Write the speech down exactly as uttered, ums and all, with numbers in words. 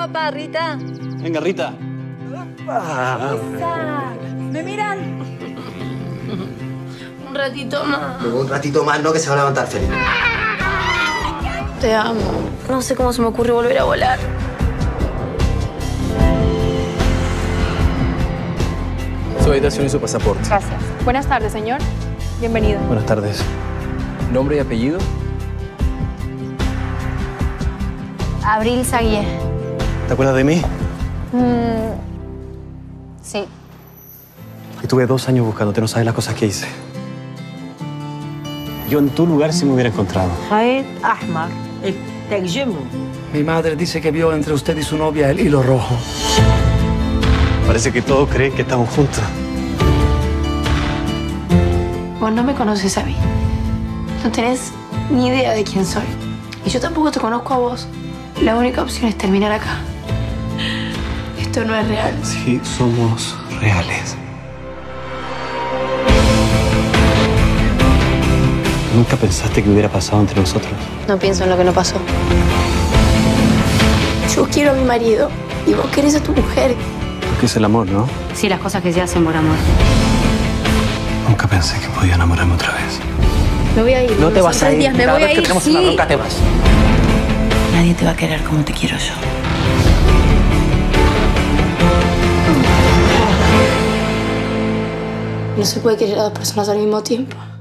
papá, Rita. Venga, Rita. Ah. ¿Me miran? Un ratito más. Luego un ratito más, no, que se va a levantar feliz. Te amo. No sé cómo se me ocurre volver a volar. Su habitación y su pasaporte. Gracias. Buenas tardes, señor. Bienvenido. Buenas tardes. ¿Nombre y apellido? Abril Saguier. ¿Te acuerdas de mí? Mm, sí. Estuve dos años buscándote, no sabes las cosas que hice. Yo en tu lugar sí me hubiera encontrado. Raed Ahmar, الترجمه. Mi madre dice que vio entre usted y su novia el hilo rojo. Parece que todos creen que estamos juntos. Vos no me conoces a mí. No tenés ni idea de quién soy. Y yo tampoco te conozco a vos. La única opción es terminar acá. Esto no es real. Sí, somos reales. ¿Nunca pensaste que hubiera pasado entre nosotros? No pienso en lo que no pasó. Yo quiero a mi marido y vos querés a tu mujer. Porque es el amor, ¿no? Sí, las cosas que se hacen por amor. Nunca pensé que podía enamorarme otra vez. Me voy a ir. No te vas a ir. Días, me Cada voy vez a que ir, tenemos sí. una bronca te vas. Nadie te va a querer como te quiero yo. No se puede querer a dos personas al mismo tiempo.